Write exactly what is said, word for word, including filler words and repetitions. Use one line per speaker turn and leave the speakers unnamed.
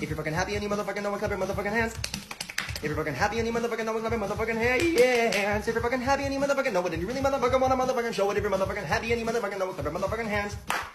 If you're fucking happy and you motherfucking know it, clap your motherfucking hands. If you're fucking happy and you motherfucking know it, clap your motherfucking hands. If you're fucking happy and you motherfucking know it, and you really motherfucking wanna motherfucking show it. If you're motherfucking happy and you motherfucking know it, clap your motherfucking hands.